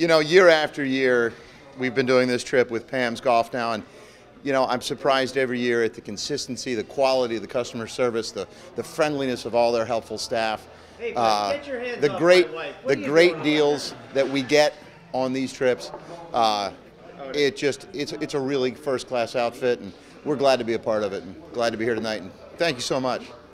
You know, year after year, we've been doing this trip with Pams Golf now, and you know, I'm surprised every year at the consistency, the quality of the customer service, the friendliness of all their helpful staff, Hey, get your hands the off great my wife. What the are you great doing? deals that we get on these trips. It's a really first-class outfit, and we're glad to be a part of it, and glad to be here tonight. And thank you so much.